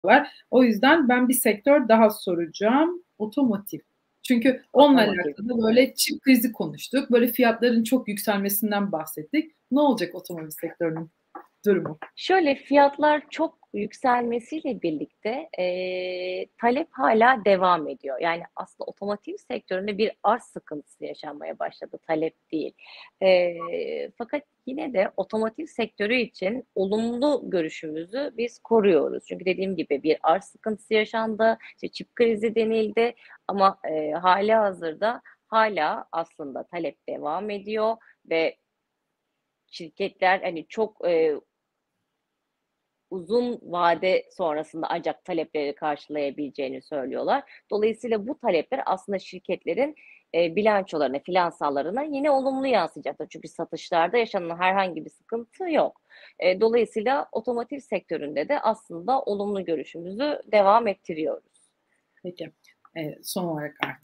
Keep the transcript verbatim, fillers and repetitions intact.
O yüzden ben bir sektör daha soracağım. Otomotiv. Çünkü onunla Otomotiv. alakalı böyle çip krizi konuştuk. Böyle fiyatların çok yükselmesinden bahsettik. Ne olacak otomotiv sektörünün durumu? Şöyle, fiyatlar çok yükselmesiyle birlikte, eee, talep hâlâ devam ediyor. Yani, aslında otomotiv sektöründe bir arz sıkıntısı yaşanmaya başladı, talep değil. Eee, fakat yine de otomotiv sektörü için olumlu görüşümüzü biz koruyoruz. Çünkü dediğim gibi bir arz sıkıntısı yaşandı, işte, çip krizi denildi ama, eee, hâlihazırda hâlâ aslında talep devam ediyor ve şirketler, hani, çok, eee uzun vade sonrasında ancak talepleri karşılayabileceğini söylüyorlar. Dolayısıyla bu talepler aslında şirketlerin, eee, bilançolarına, finansallarına yine olumlu yansıyacaktır. Çünkü satışlarda yaşanan herhangi bir sıkıntı yok. Eee, dolayısıyla otomotiv sektöründe de aslında olumlu görüşümüzü devam ettiriyoruz. Peki. Eee, son olarak artık